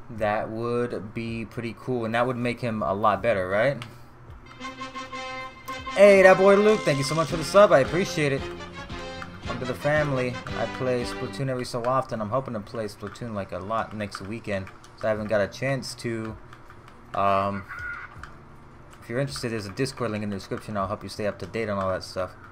That would be pretty cool, and that would make him a lot better, right? Hey, that boy Luke, thank you so much for the sub. I appreciate it. Welcome to the family. I play Splatoon every so often. I'm hoping to play Splatoon like a lot next weekend, so I haven't got a chance to. If you're interested, there's a Discord link in the description. I'll help you stay up to date on all that stuff.